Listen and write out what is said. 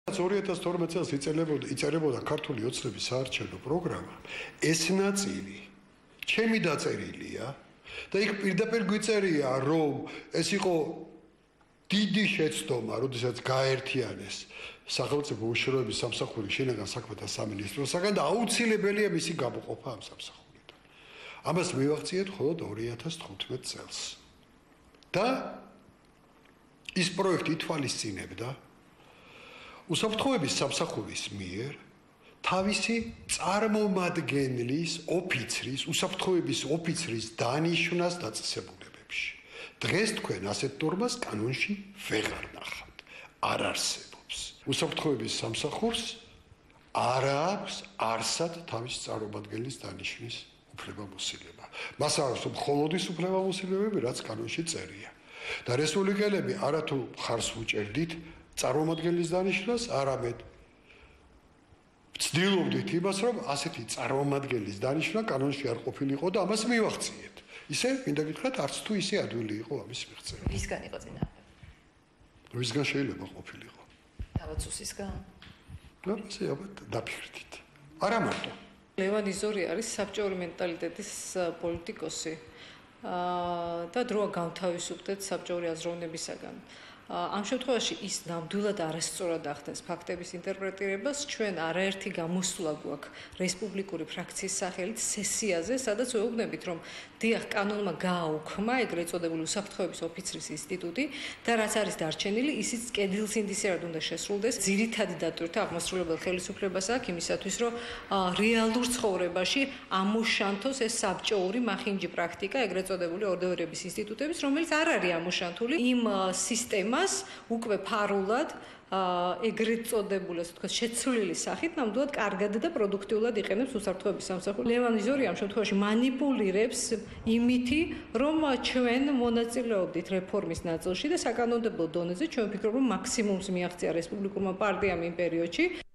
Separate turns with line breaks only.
2012 წელს იწერებოდა ქართული ოცნების საარჩევნო პროგრამა. ეს ნაწილი ჩემი დაწერილია და იქ პირდაპირ გვიწერია, რომ ეს იყო დიდი შეცდომა, როდესაც გააერთიანეს სახელმწიფო უშუალოების სამსახური შინაგან საქმეთა სამინისტროსაგან და აუცილებელია მისი გამოყოფა ამ სამსახურიდან. ამას მივახციეთ მხოლოდ 2015 წელს. და ის პროექტი ითვალისწინებდა უსაფრთხოების სამსახურის მიერ თავისი წარმომადგენლის ოფიცრის, უსაფრთხოების ოფიცრის დანიშვნას დაწესებულებებში. დღეს თქვენ ასეთ ნორმას კანონში ვეღარ ნახავთ. არ არსებობს. უსაფრთხოების სამსახურს არ აქვს არსად თავის წარმომადგენლის დანიშვნის უფლებამოსილება. მას აქვს მხოლოდ ის უფლებამოსილებები, რაც კანონში წერია. და რესპუბლიკელები არათუ ხარს უჭერდით წარმომადგენლის დანიშვნას, არამედ ვცდილობდით იმას, რომ ასეთი წარმომადგენლის დანიშვნა კანონში არ ყოფილიყო და ამას მივახციეთ. ისე მინდა გითხრათ, არც თუ ისე ადვილი იყო ამის მიღწევა.
ვისგან იყო წინააღმდეგ?
ვისგან შეიძლება ყოფილიყო?
თავაცუსისგან?
ნუ ასე ალბათ დაფიქრდით. არა მარტო.
ლევან იზორი არის საბჭოური მენტალიტეტის პოლიტიკოსი და დროა განთავისუფლდეთ საბჭოური აზროვნებისაგან. ამ შემთხვევაში ის ნამდვილად არასწორად ახდენს ფაქტების ინტერპრეტირებას. ჩვენ არაერთი გამოსვლა გვაქვს რესპუბლიკური ფრაქციის სახელით სესიაზე, სადაც ვეუბნებით, რომ დიახ, კანონმა გააუქმა ეგრეთ წოდებული უსაფრთხოების ოფიცრის ინსტიტუტი და რაც არის დარჩენილი, ისიც კედილსინდისერად უნდა შესრულდეს. ძირითადი დატვირთვა აღმასრულებელ ხელისუფლებას აქვს იმისათვის, რომ რეალურ ცხოვრებაში ამოშანთოს ეს საბჭოური მახინჯი პრაქტიკა ეგრეთ წოდებული ორდერების ინსტიტუტების, რომელიც არ არის ამოშანთული იმ სისტემას უკვე ფარულად ეგრეთ წოდებული, ასე ვთქვათ, შეცვლილი სახით ნამდვილად კარგად და პროდუქტიულად იყენებს უსაფრთხოების სამსახურს. ლევან იზორი ამ შემთხვევაში манипуლირებს იმითი, რომ ჩვენ მონაწილეობდით რეფორმის ნაწილში და საკანონმდებლო დონეზე ჩვენ ვფიქრობ, რომ მაქსიმუმს მიაღწია რესპუბლიკურმა პარტიამ იმ პერიოდში.